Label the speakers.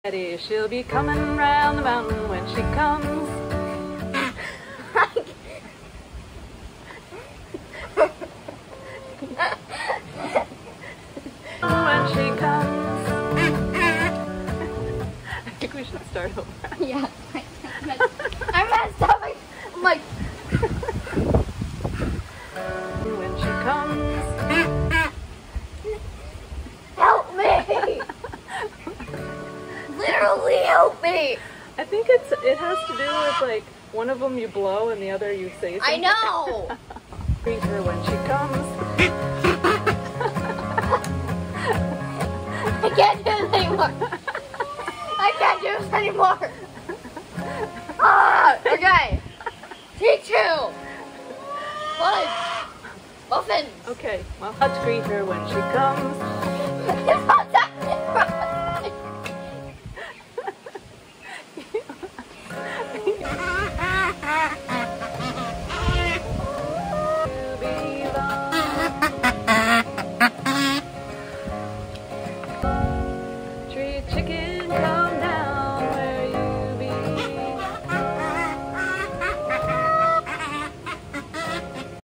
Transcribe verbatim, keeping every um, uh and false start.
Speaker 1: She'll be coming round the mountain when she comes. When she comes. I think we should start over.
Speaker 2: Yeah. I messed up. I'm like.
Speaker 1: When she comes.
Speaker 2: Help me! Literally help me!
Speaker 1: I think it's it has to do with like one of them you blow and the other you say something.
Speaker 2: I know!
Speaker 1: Greet her when she comes.
Speaker 2: I can't do this anymore! I can't do this anymore! Ah! Okay! Teach you! Fudge! Muffins!
Speaker 1: Okay, well, let's greet her when she comes.